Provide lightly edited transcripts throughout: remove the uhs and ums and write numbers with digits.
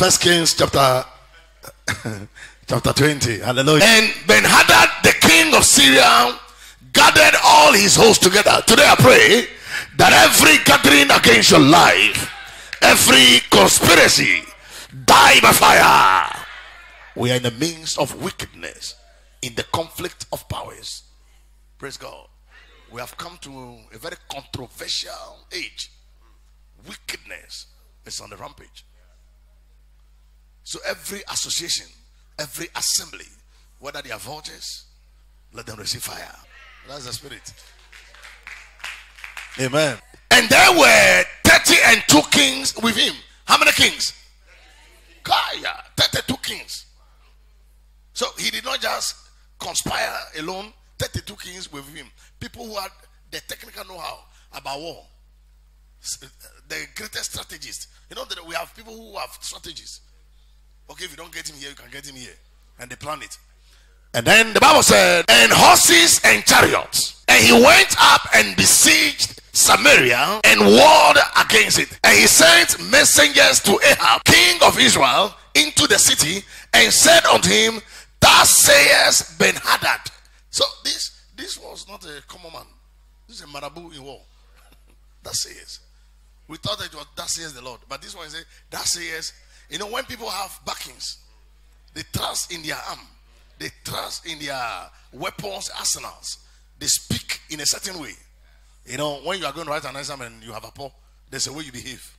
First Kings chapter 20. Hallelujah. And Ben-Hadad, the king of Syria, gathered all his hosts together. Today I pray that every gathering against your life, every conspiracy, die by fire. We are in the midst of wickedness, in the conflict of powers. Praise God. We have come to a very controversial age. Wickedness is on the rampage. So every association, every assembly, whether they are vultures, let them receive fire. That's the spirit. Amen. And there were 32 kings with him. How many kings? Kaya, 32 kings. So he did not just conspire alone. 32 kings with him. People who had the technical know-how about war. The greatest strategists. You know that we have people who have strategies. Okay, if you don't get him here, you can get him here. And they plan it. And then the Bible said, and horses and chariots. And he went up and besieged Samaria and warred against it. And he sent messengers to Ahab, king of Israel, into the city and said unto him, thus says Ben-Hadad. So this was not a common man. This is a marabout in war. That says. We thought that it was that says the Lord. But this one is that says. You know, when people have backings, they trust in their arm. They trust in their weapons, arsenals. They speak in a certain way. You know, when you are going to write an exam and you have a poor, there's a way you behave.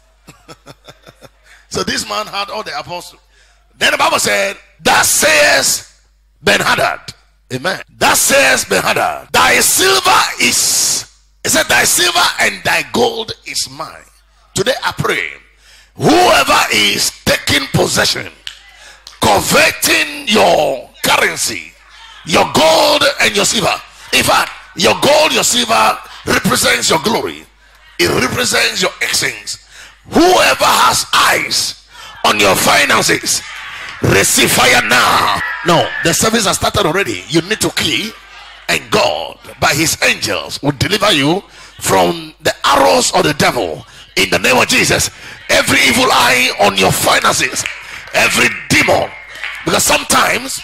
So this man had all the apostles. Then the Bible said, that says Ben-Hadad. Amen. That says Ben-Hadad, thy silver is, it said, thy silver and thy gold is mine. Today I pray, whoever is taking possession, converting your currency, your gold and your silver. In fact, your gold, your silver represents your glory. It represents your excellence. Whoever has eyes on your finances, receive fire now. No, the service has started already. You need to key, and God by his angels will deliver you from the arrows of the devil in the name of Jesus. Every evil eye on your finances, every demon, because sometimes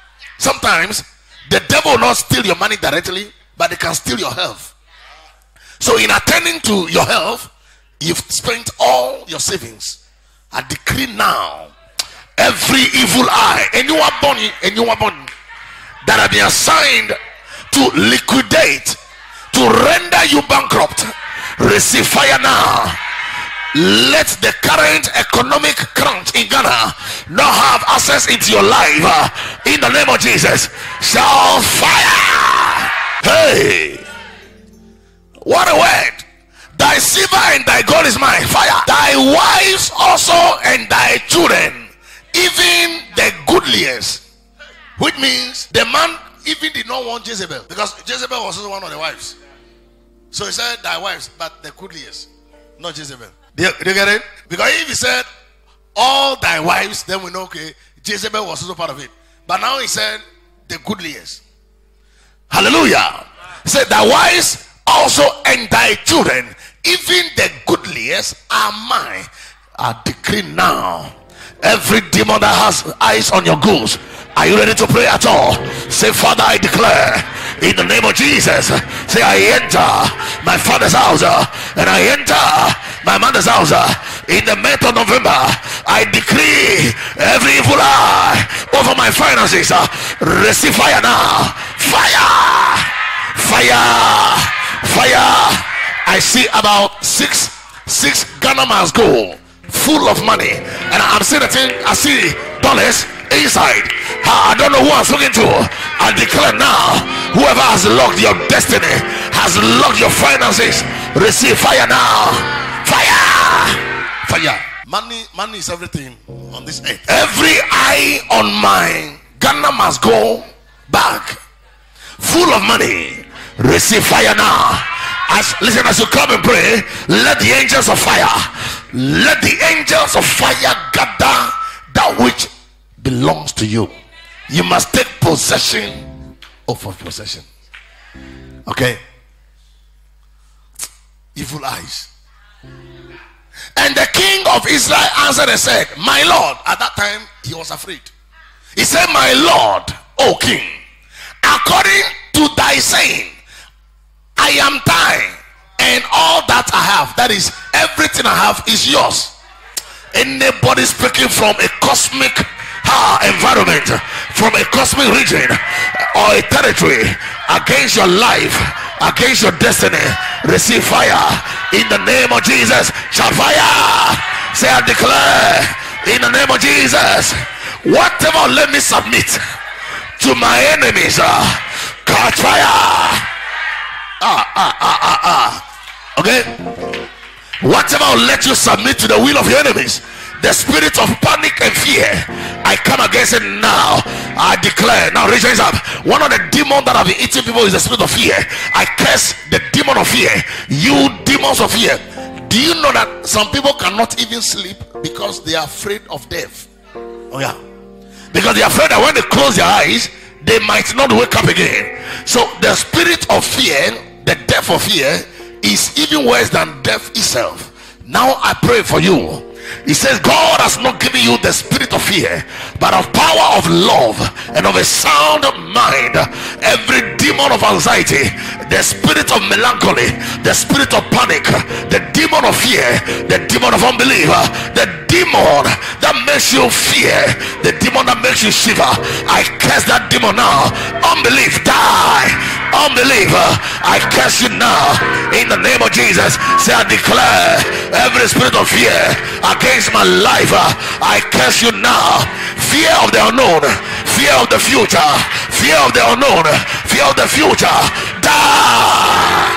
the devil will not steal your money directly, but they can steal your health. So in attending to your health, you've spent all your savings. I decree now, every evil eye, anyone born that have been assigned to liquidate, to render you bankrupt, receive fire now. Let the current economic crunch in Ghana not have access into your life. In the name of Jesus, shall fire. Hey, what a word. Thy silver and thy gold is mine. Fire. Thy wives also and thy children, even the goodliest. Which means the man even did not want Jezebel, because Jezebel was also one of the wives. So he said thy wives, but the goodliest, not Jezebel. Do you get it? Because if he said all thy wives, then we know, okay, Jezebel was also part of it. But now he said the goodliest. Hallelujah. He said thy wives also and thy children, even the goodliest, are mine. I decree now, every demon that has eyes on your goods, are you ready to pray at all? Say, Father, I declare in the name of Jesus. Say, I enter my father's house and I enter my mother's house. In the month of November, I decree every evil eye over my finances, receive fire now. Fire, fire, fire. I see about six Ghana must go full of money, and I'm seeing the thing. I see dollars inside. I don't know who I'm talking to. I declare now, whoever has locked your destiny, has locked your finances, receive fire now. Fire, fire. Money is everything on this earth. Every eye on mine, Ghana must go back full of money. Receive fire now. Listen, as you come and pray, let the angels of fire, let the angels of fire gather that which belongs to you. You must take possession of your possession. Okay? Evil eyes. And the king of Israel answered and said, my Lord. At that time he was afraid. He said, my Lord, O king, according to thy saying, I am thine, and all that I have, that is everything I have, is yours. Anybody speaking from a cosmic environment, from a cosmic region or a territory against your life, against your destiny, receive fire in the name of Jesus. Shall fire. Say, I declare in the name of Jesus, whatever let me submit to my enemies, catch fire. Okay, whatever will let you submit to the will of your enemies, the spirit of panic and fear, I come against it now. I declare now. Raise your hands up. One of the demons that have been eating people is the spirit of fear. I curse the demon of fear. You demons of fear. Do you know that some people cannot even sleep because they are afraid of death? Oh yeah, because they are afraid that when they close their eyes they might not wake up again. So the spirit of fear, the death of fear, is even worse than death itself. Now I pray for you. He says God has not given you the spirit of fear, but of power, of love, and of a sound mind. Every demon of anxiety, the spirit of melancholy, the spirit of panic, the demon of fear, the demon of unbelief, the demon that makes you fear, the demon that makes you shiver, I curse that demon now. Unbelief, die. Unbelief, I curse you now in the name of Jesus. Say, I declare every spirit of fear against my life, I curse you now. Fear of the unknown, fear of the future, fear of the unknown, fear of the future, die.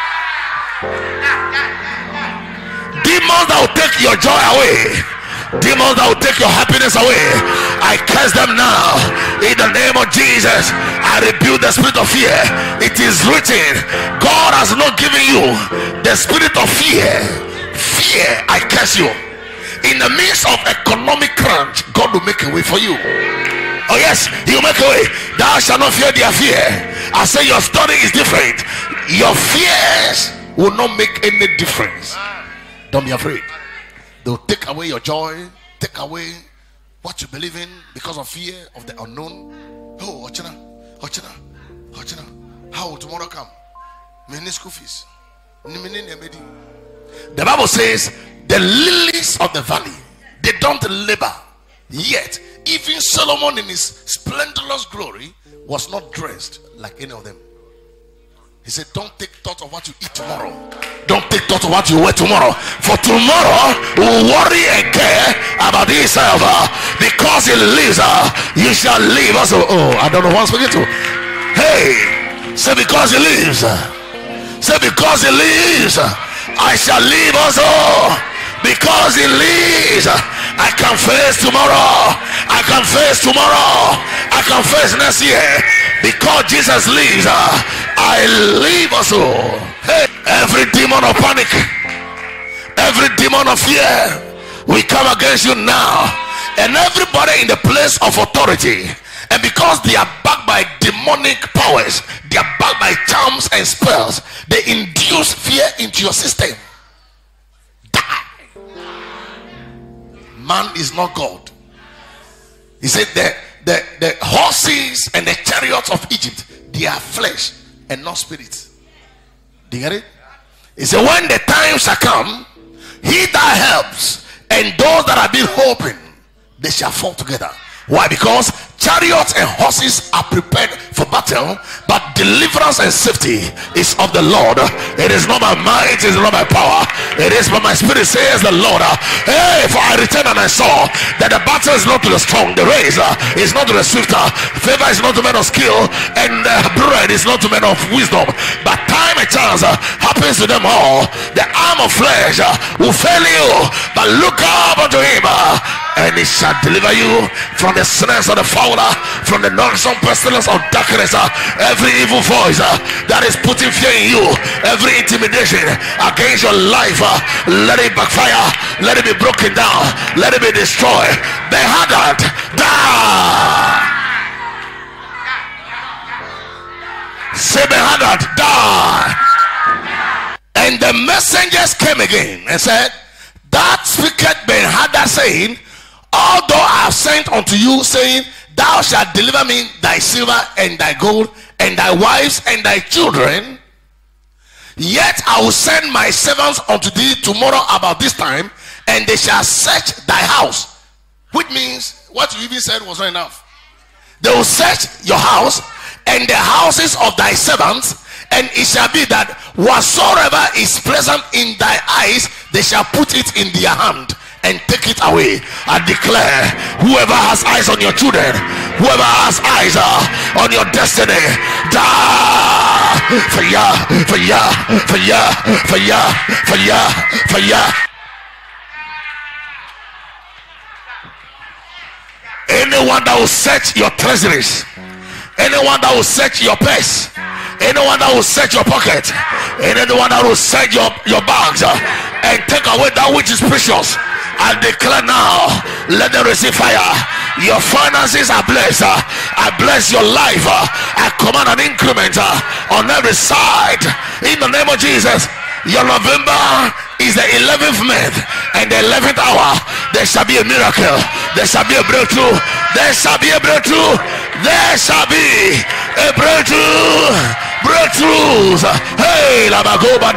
Demons that will take your joy away, demons that will take your happiness away, I curse them now in the name of Jesus. I rebuke the spirit of fear. It is written, God has not given you the spirit of fear. Fear, I curse you. In the midst of economic crunch, God will make a way for you. Oh yes, he will make a way. Thou shalt not fear their fear. I say your story is different. Your fears will not make any difference. Don't be afraid. They'll take away your joy, take away what you believe in because of fear of the unknown. Oh, Ochina, how will tomorrow come? Many school fees. The Bible says the lilies of the valley, they don't labor, yet even Solomon in his splendorous glory was not dressed like any of them. He said, don't take thought of what you eat tomorrow. Don't take thought of what you wear tomorrow. For tomorrow will worry and care about himself. Because he lives, you shall live also. Oh, I don't know what I'm speaking to. Hey, say because he lives. Say because he lives, I shall live also. Because he lives, I can face tomorrow. I can face tomorrow. I can face next year. Because Jesus lives, I live also. Hey, every demon of panic, every demon of fear, we come against you now. And everybody in the place of authority, and because they are backed by demonic powers, they are backed by charms and spells, they induce fear into your system. Die. Man is not God. He said the horses and the chariots of Egypt, they are flesh and not spirit. Do you get it? He said when the time shall come, he that helps and those that have been hoping, they shall fall together. Why? Because chariots and horses are prepared for battle, but deliverance and safety is of the Lord. It is not by might, it is not by power, it is by my spirit, says the Lord. Hey, for I returned and I saw that the battle is not to the strong, the race is not to the swifter, favor is not to men of skill, and bread is not to men of wisdom, but time and chance happens to them all. The arm of flesh will fail you, but look up unto him, and he shall deliver you from the snares of the fowler, from the noisome pestilence of darkness. Every evil voice that is putting fear in you, every intimidation against your life, let it backfire, let it be broken down, let it be destroyed. Be hardened, die. Say be hardened, die. And the messengers came again and said, That speaketh Ben-Hadad, saying, although I have sent unto you, saying, thou shalt deliver me thy silver and thy gold and thy wives and thy children, yet I will send my servants unto thee tomorrow about this time, and they shall search thy house. Which means what you even said was not enough. They will search your house and the houses of thy servants, and it shall be that whatsoever is pleasant in thy eyes, they shall put it in their hand and take it away. I declare, whoever has eyes on your children, whoever has eyes on your destiny, for ya, for ya, for ya, for ya, for ya, for ya. Anyone that will search your treasuries, anyone that will search your purse, anyone that will search your pocket, anyone that will search your bags and take away that which is precious, I declare now, let them receive fire. Your finances are blessed. I bless your life. I command an increment on every side in the name of Jesus. Your November is the 11th month and the 11th hour. There shall be a miracle. There shall be a breakthrough. There shall be a breakthrough. There shall be a breakthrough. Breakthroughs. Hey, I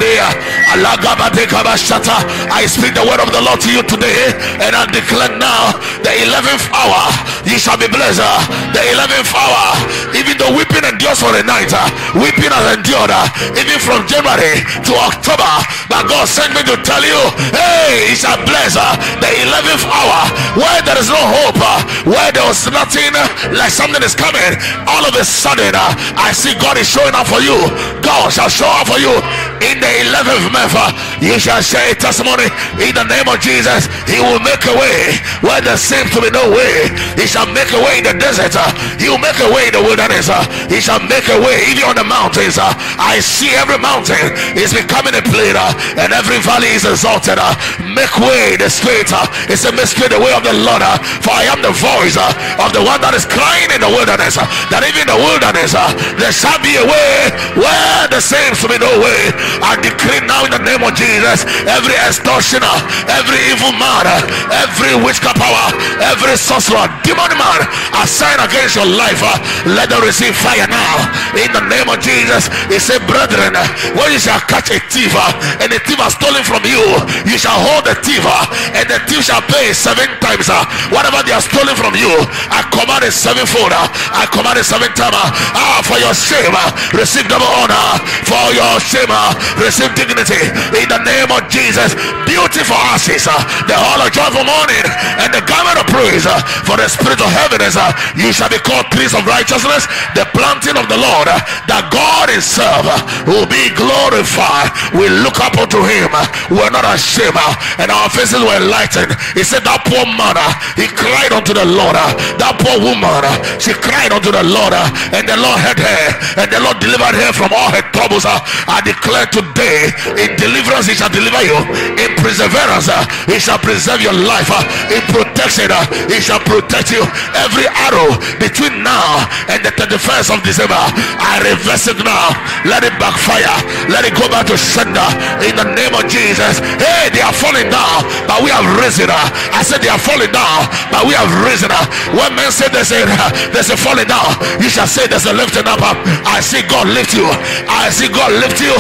speak the word of the Lord to you today, and I declare now, the 11th hour you shall be blessed. The 11th hour, even though weeping endures for a night, weeping has endured even from January to October, but God sent me to tell you, hey, he shall bless the 11th hour where there is no hope, where there was nothing like something is coming. All of a sudden I see God is showing up for you. God shall show up for you in the 11th month. You shall share a testimony in the name of Jesus. He will make a way where there seems to be no way. He shall make a way in the desert. He will make a way in the wilderness. He shall make a way even on the mountains. I see every mountain is becoming a plain, and every valley is exalted. Make way the straight. He said, make straight the way of the Lord, for I am the voice of the one that is crying in the wilderness, that even in the wilderness there shall be a way where there seems to be no way. I decree now in the name of Jesus, every extortioner, every evil man, every witchcraft power, every sorcerer, demon man assigned against your life, let them receive fire now in the name of Jesus. He said, brethren, when you shall catch a thief and the thief has stolen from you, you shall hold the thief, and the thief shall pay 7 times whatever they are stolen from you. I command a 7-fold. I command a 7 time. For your shame receive double honor, for your shame receive dignity in the name of Jesus. Beautiful ashes, the whole of joyful mourning, and the garment of praise for the spirit of heaviness. You shall be called trees of righteousness, the planting of the Lord, that God himself will be glorified. We look up unto him, we're not ashamed, and our faces were enlightened. He said, that poor man, he cried unto the Lord. That poor woman, she cried unto the Lord, and the Lord heard her, and the Lord delivered her from all her troubles. I declare today, in deliverance he shall deliver you, in perseverance he shall preserve your life, in protection he shall protect you. Every arrow between now and the 31st of December, I reverse it now. Let it backfire, let it go back to sender in the name of Jesus. Hey, they are falling down, but we have risen. I said they are falling down, but we have risen. When men say there's a falling down, you shall say there's a lifting up. I see God lift you. I see God lift you.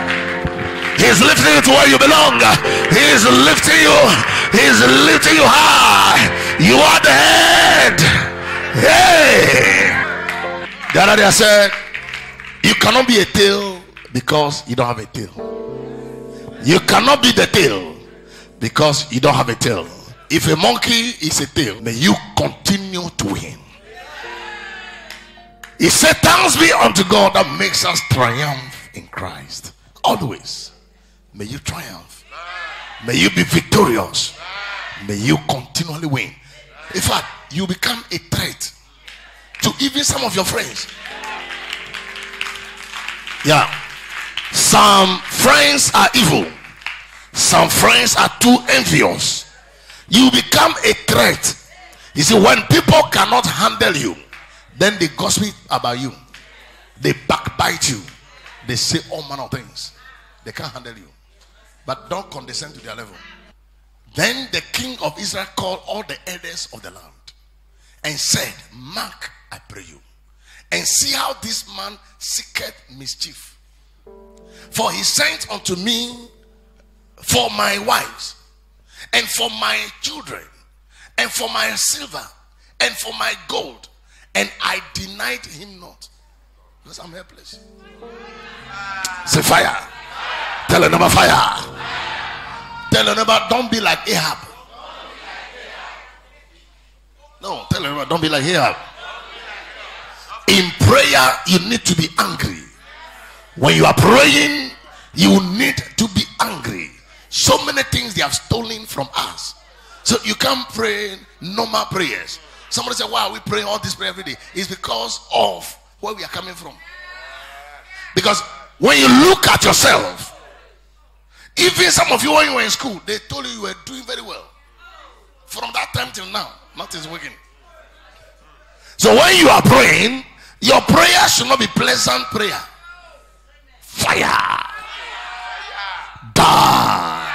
He's lifting you to where you belong. He's lifting you. He's lifting you high. You are the head. Hey. The other day I said, you cannot be a tail because you don't have a tail. You cannot be the tail because you don't have a tail. If a monkey is a tail, may you continue to win. He said, thanks be unto God that makes us triumph in Christ. Always. May you triumph. May you be victorious. May you continually win. In fact, you become a threat to even some of your friends. Yeah. Some friends are evil. Some friends are too envious. You become a threat. You see, when people cannot handle you, then they gossip about you, they backbite you, they say all manner of things. They can't handle you, but don't condescend to their level. Then the king of Israel called all the elders of the land and said, mark, I pray you, and see how this man seeketh mischief. For he sent unto me for my wives, and for my children, and for my silver, and for my gold, and I denied him not, because I'm helpless. Say fire. Tell a number fire. Tell a number, don't be like Ahab. No, tell a number, don't be like Ahab. In prayer, you need to be angry. When you are praying, you need to be angry. So many things they have stolen from us. So you can't pray normal prayers. Somebody say, why are we praying all this prayer every day? It's because of where we are coming from. Because when you look at yourself, even some of you when you were in school, they told you were doing very well. From that time till now, nothing's working. So when you are praying, your prayer should not be pleasant prayer. Fire. Die.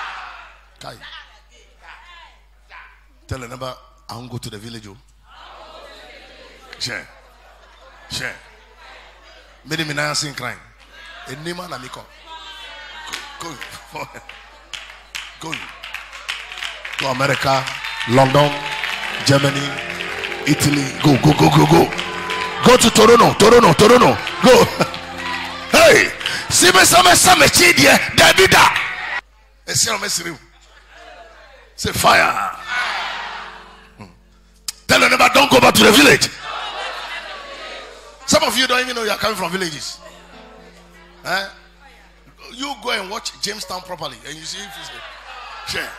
Tell a neighbor, I won't go to the village. Share. Share. Many men are saying crying. A name and amico. Go. Go to America, London, Germany, Italy. Go. Go to Toronto. Go. Hey, see me some chidie Davida. Say fire. Tell them about don't go back to the village. Some of you don't even know you are coming from villages. You go and watch Jamestown properly and you see if it's share.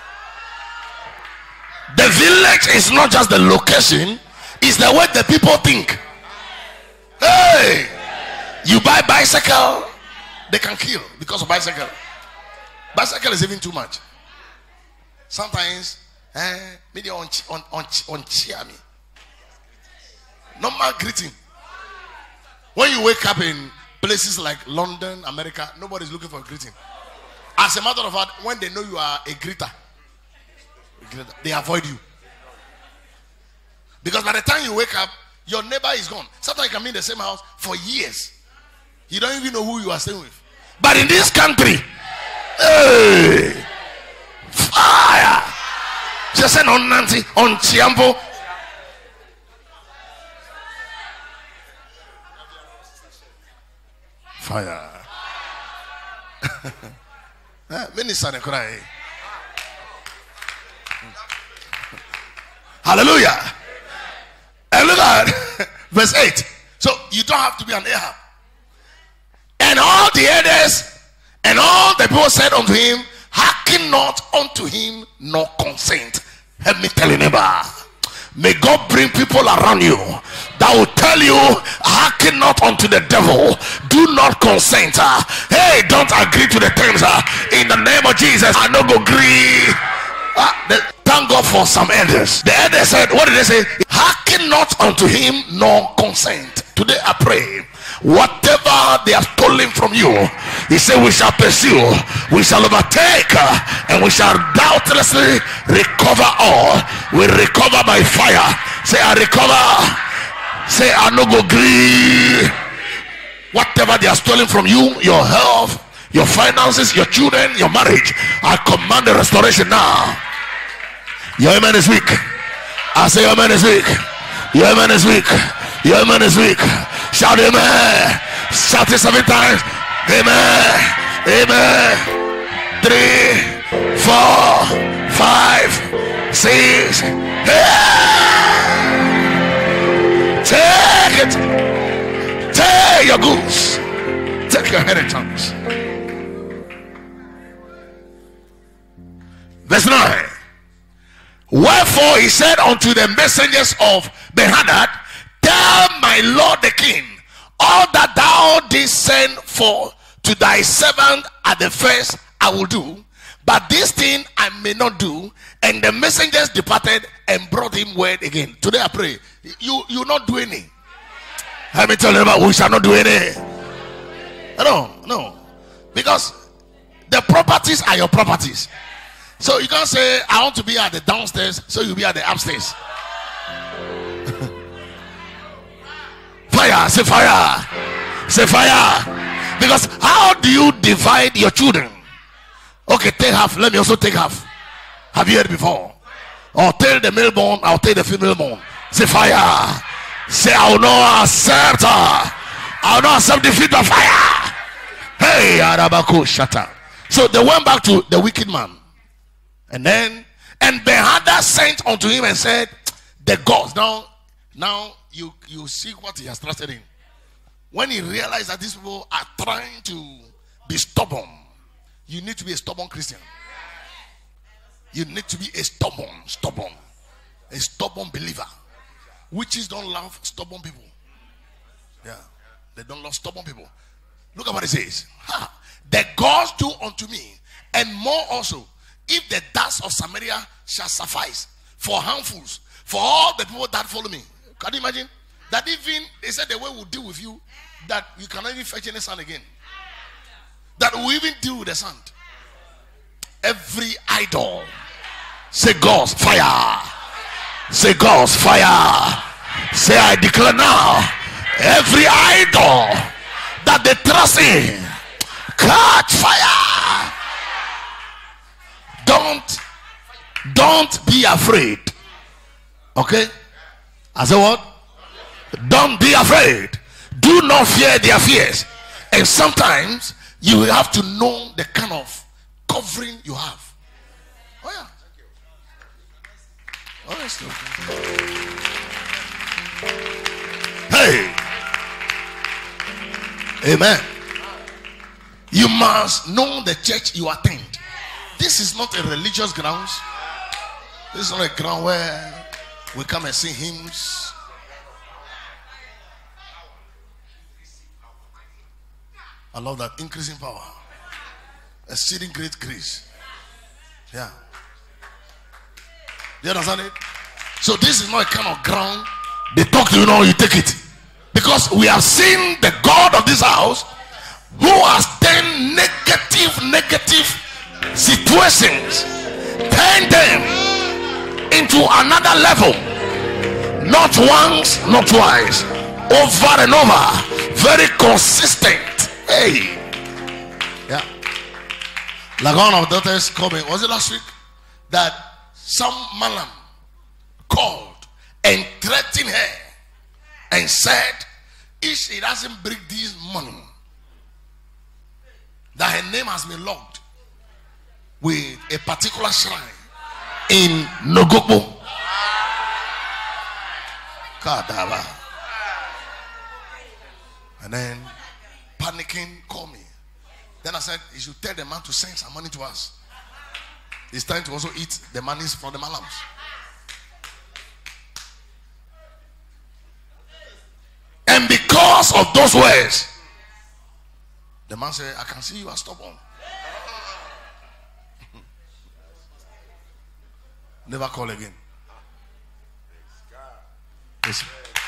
The village is not just the location, it's the way the people think. Hey, you buy bicycle, they can kill because of bicycle. Bicycle is even too much. Sometimes maybe on cheer me. Normal greeting. When you wake up in places like London, America, nobody's looking for a greeting. As a matter of fact, when they know you are a greeter, they avoid you. Because by the time you wake up, your neighbor is gone. Sometimes you can be in the same house for years. You don't even know who you are staying with. But in this country, hey, fire. Just say on Nancy, on Chiampo. Fire. Minister cry. Hallelujah. And look at verse 8. So you don't have to be an Ahab. And all the others and all the people said unto him, hearken not unto him nor consent. Help me tell you, neighbor. May God bring people around you that will tell you, hearken not unto the devil, do not consent. Hey, don't agree to the terms. In the name of Jesus, I no go agree. Thank God for some elders. The elders said, what did they say? Hearken not unto him nor consent. Today I pray, whatever they have stolen from you, he said, we shall pursue, we shall overtake, and we shall doubtlessly recover all. We recover by fire. Say, I recover. Say, I no go agree. Whatever they are stolen from you, your health, your finances, your children, your marriage, I command the restoration now. Your amen is weak. I say your amen is weak. Your amen is weak. Your amen is weak. Shout amen. Shout it 7 times. Amen. Amen. 3, 4, 5, 6. Take it. Take your goods. Take your inheritance. Verse 9. Wherefore he said unto the messengers of Ben-Hadad, tell my lord the king, all that thou didst send for to thy servant at the first I will do, but this thing I may not do. And the messengers departed and brought him word again. Today I pray, you not do any. Let me tell you about, we shall not do any. No, because the properties are your properties. So you can't say, I want to be at the downstairs, so you'll be at the upstairs. Fire, say fire. Say fire. Because how do you divide your children? Okay, take half. Let me also take half. Have you heard before? Or tell the male born, I'll take the female born. Say fire. Say, I will not accept her. I will not accept defeat by fire. Hey, Arabako, shut up. So they went back to the wicked man. And Ben-Hadad sent unto him and said, the gods. Now you see what he has trusted in. When he realized that these people are trying to be stubborn, you need to be a stubborn Christian. You need to be a stubborn believer. Witches don't love stubborn people. Yeah, they don't love stubborn people. Look at what it says. The gods do unto me, and more also, if the dust of Samaria shall suffice for handfuls, for all the people that follow me. Can you imagine? That even, they said the way we'll deal with you, that you cannot even fetch any sand again. That we'll even deal with the sand. Every idol. Say God's fire. Say God's fire. Say, I declare now, every idol that they trust in, catch fire. Don't be afraid. Okay? I say what? Don't be afraid. Do not fear their fears. And sometimes you will have to know the kind of covering you have. Oh yeah. Oh, that's true. Hey. Amen. You must know the church you attend. This is not a religious grounds. This is not a ground where we come and sing hymns. I love that. Increasing power. Exceeding great grace. Yeah. Do you understand it? So this is not a kind of ground they talk to you now, you take it. Because we have seen the God of this house who has turned negative situations, turn them into another level. Not once, not twice, over and over. Very consistent. Hey, yeah. Like one of the daughters called me, was it last week? That some malam called and threatened her and said, if she doesn't bring this money, that her name has been logged with a particular shrine in Nogobo. Kadaba. And then panicking, call me. Then I said, you should tell the man to send some money to us. It's time to also eat the monies from the malams. And because of those words, the man said, I can see you are stubborn. Never call again. Listen.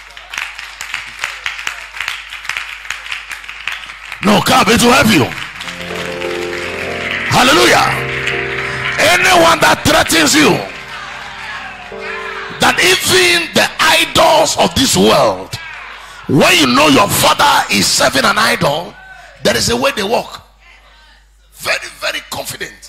No, come, it will help you. Hallelujah. Anyone that threatens you, that even the idols of this world, when you know your father is serving an idol, there is a way they walk. Very, very confident.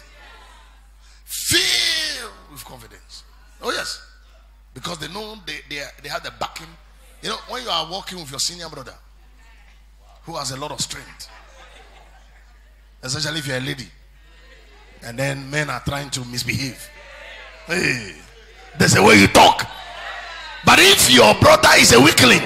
Filled with confidence. Oh yes. Because they know they have the backing. You know, when you are walking with your senior brother who has a lot of strength, especially if you're a lady, and then men are trying to misbehave, hey, there's a way you talk. But if your brother is a weakling,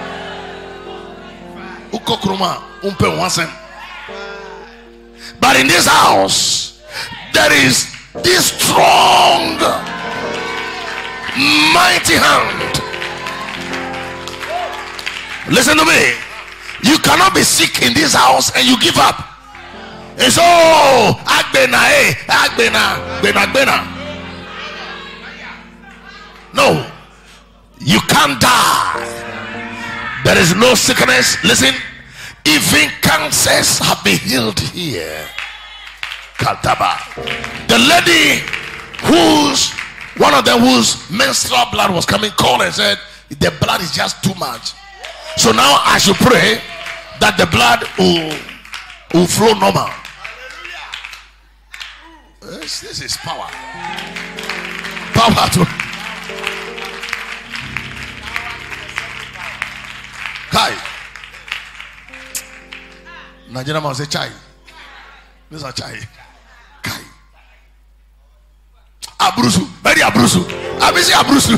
but in this house there is this strong, mighty hand. Listen to me. You cannot be sick in this house and you give up. It's Agbena. No, you can't die. There is no sickness. Listen, even cancers have been healed here. Kataba. The lady one of them whose menstrual blood was coming, called and said, the blood is just too much. So now I should pray that the blood will flow normal. This is power. Power to Kai. Nigerian man say chai. This is chai. Kai. Abrusu. Very abrusu. Abisi abrusu.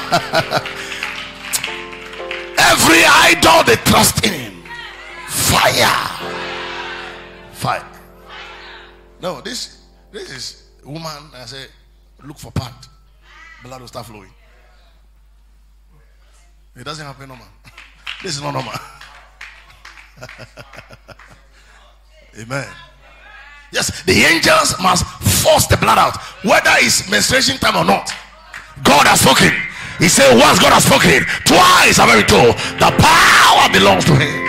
Every idol they trust in. Fire. Fire. No, this is woman. I say, look for pad. Blood will start flowing. It doesn't happen normal. This is not normal. Amen. Yes, the angels must force the blood out, whether it's menstruation time or not. God has spoken. He said, once God has spoken, twice I'm very told, the power belongs to him.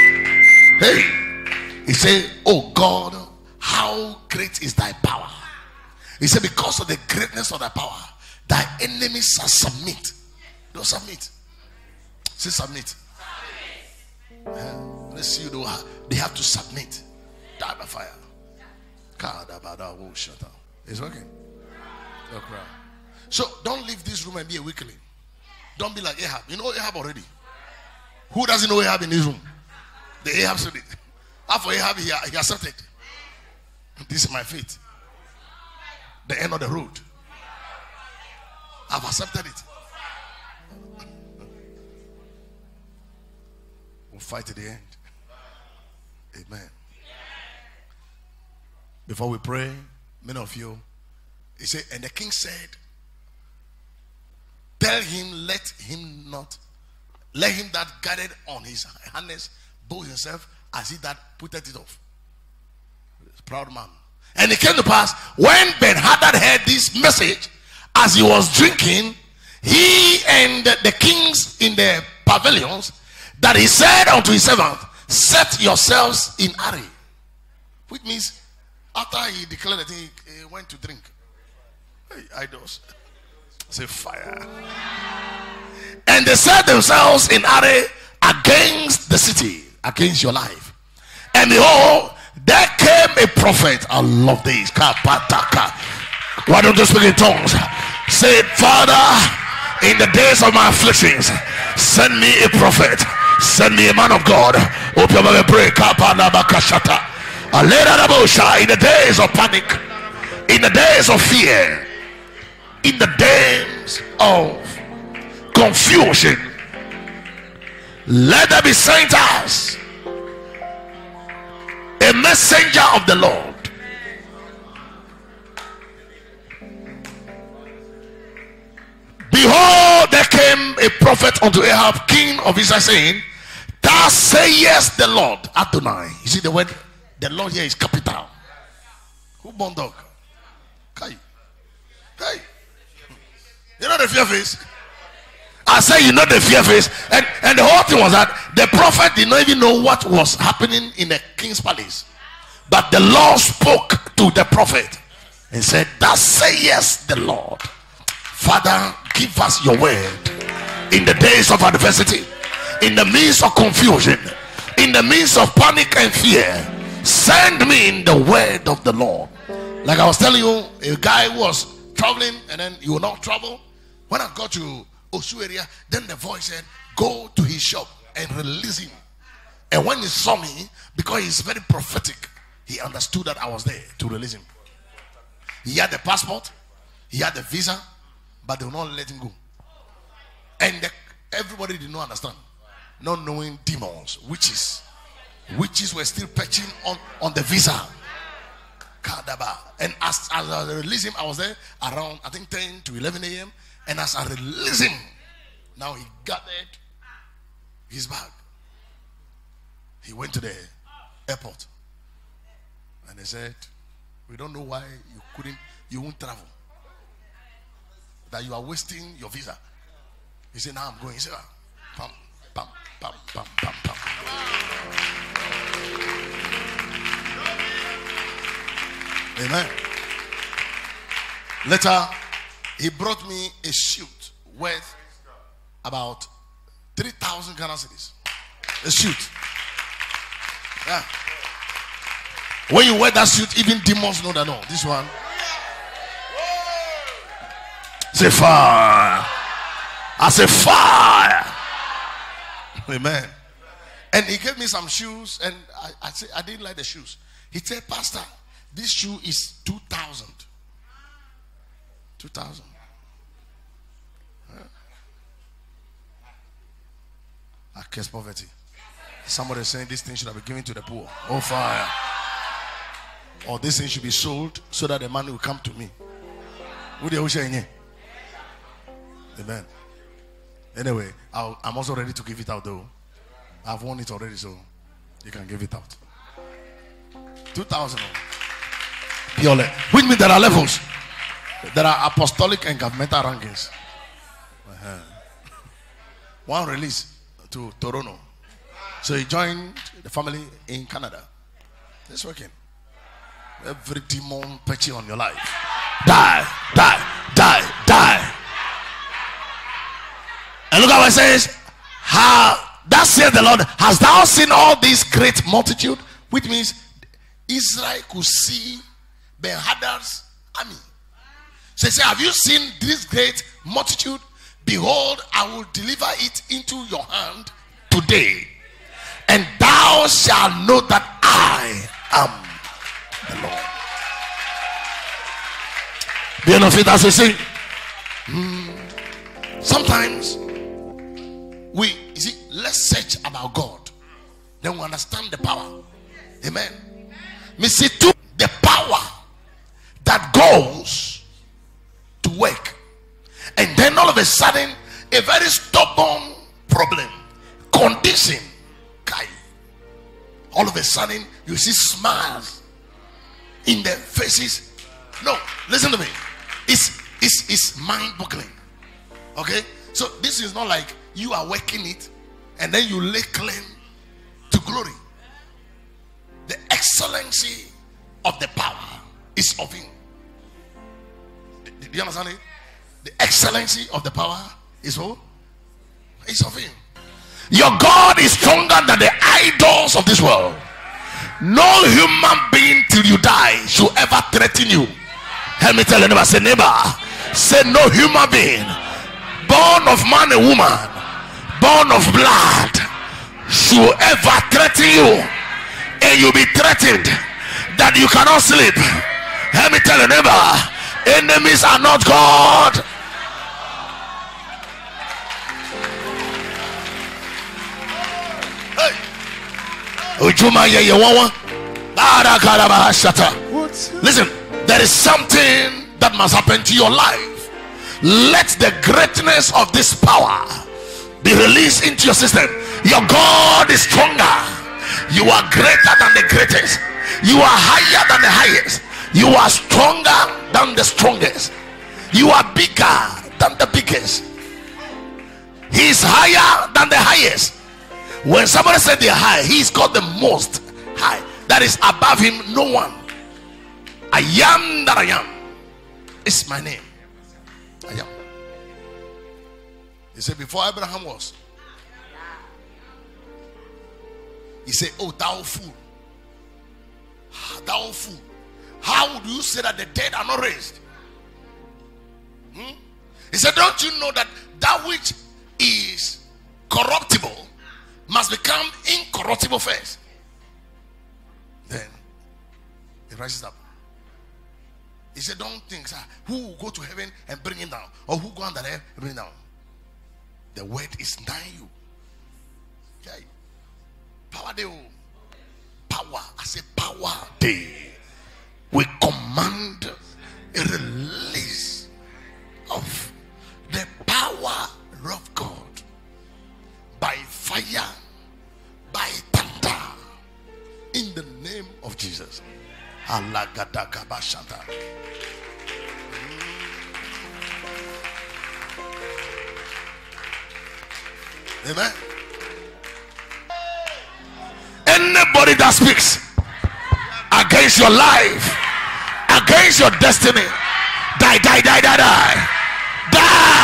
Hey, he said, oh God, how great is thy power. He said, because of the greatness of thy power, thy enemies shall submit. Don't submit. Say submit. Let's see you. They have to submit. Die by fire. It's working. So don't leave this room and be a weakling. Don't be like Ahab. You know Ahab already. Who doesn't know Ahab in this room? The Ahab said it. After Ahab, he accepted. This is my fate. The end of the road. I've accepted it. We'll fight to the end. Amen. Before we pray, many of you, he said, and the king said, tell him, let him that guarded on his harness boast himself as he that putteth it off. Proud man. And it came to pass, when Ben-Hadad heard this message, as he was drinking, he and the kings in the pavilions, that he said unto his servant, set yourselves in array. Which means, after he declared the thing, he went to drink. Hey, idols. Say fire. And they set themselves in array against the city, against your life. And behold, there came a prophet. I love this. Why don't you speak in tongues? Say, Father, in the days of my afflictions, send me a prophet. Send me a man of God. Open your mouth and pray. In the days of panic, in the days of fear, in the days of confusion, let there be sent us a messenger of the Lord. Behold, there came a prophet unto Ahab, king of Israel, saying, thus sayest the Lord Adonai. You see the word, the Lord here is capital. Who born dog? Kai. Hey. You know the fear face? I say you know the fear face. And the whole thing was that the prophet did not even know what was happening in the king's palace. But the Lord spoke to the prophet and said, thus sayest the Lord, Father, give us your word in the days of adversity, in the midst of confusion, in the midst of panic and fear. Send me in the word of the Lord. Like I was telling you, a guy who was traveling and then he will not travel. When I got to Osu area, then the voice said, go to his shop and release him. And when he saw me, because he's very prophetic, he understood that I was there to release him. He had the passport, he had the visa, but they will not let him go. And everybody did not understand. Not knowing demons, witches were still perching on the visa. And as I released him, I was there around, I think 10 to 11 a.m. And as I released him, now he gathered his bag. He went to the airport. And they said, we don't know why you won't travel. That you are wasting your visa. He said, now I'm going. He said, pam, pam, pam, pam, pam, pam. Amen. Later, he brought me a suit worth about 3,000 Ghana cedis. A suit. Yeah. When you wear that suit, even demons know that. No, this one. Say fire. I say fire. Amen. And he gave me some shoes, and I said I didn't like the shoes. He said, Pastor, this shoe is 2,000. 2,000. I curse poverty. Somebody is saying this thing should have been given to the poor. Oh, fire. Or this thing should be sold so that the money will come to me. Amen. Anyway, I'm also ready to give it out though. I've won it already, so you can give it out. 2,000. Purely. Which means there are levels. There are apostolic and governmental rankings. One release to Toronto. So he joined the family in Canada. It's working. Every demon perching on your life. Die, die, die, die. And look how it says, how that says the Lord, hast thou seen all this great multitude? Which means Israel could see Ben-Hadad's army. So he said, have you seen this great multitude? Behold, I will deliver it into your hand today, and thou shalt know that I am the Lord. The end of it, as we sing. Sometimes you see, let's search about God, then we understand the power. Amen. Me see too, the power that goes to work, and then all of a sudden a very stubborn problem, condition, all of a sudden you see smiles in their faces. No, listen to me. It's mind-boggling. Okay, so this is not like you are working it and then you lay claim to glory. The excellency of the power is of him. Do you understand it? The excellency of the power is who? It's of him. Your God is stronger than the idols of this world. No human being till you die should ever threaten you. Help me tell your neighbor, say neighbor, say no human being born of man and woman, born of blood, should ever threaten you, and you'll be threatened that you cannot sleep. Let me tell your neighbor, enemies are not God. Listen, there is something that must happen to your life. Let the greatness of this power be released into your system. Your God is stronger. You are greater than the greatest. You are higher than the highest. You are stronger than the strongest. You are bigger than the biggest. He is higher than the highest. When somebody said they're high, he is called the most high. That is above him, no one. I am that I am. It's my name. I am. He said before Abraham was, he said, oh thou fool, thou fool, how would you say that the dead are not raised? He said, don't you know that that which is corruptible must become incorruptible first, then it rises up. He said, don't think, sir, who will go to heaven and bring him down, or who go under there and bring him down? The word is nigh you. Okay. Power day. Power. I say power day. We command a release of the power of God by fire, by thunder, in the name of Jesus. Amen. Anybody that speaks against your life, against your destiny, Die, die, die, die, die. Die.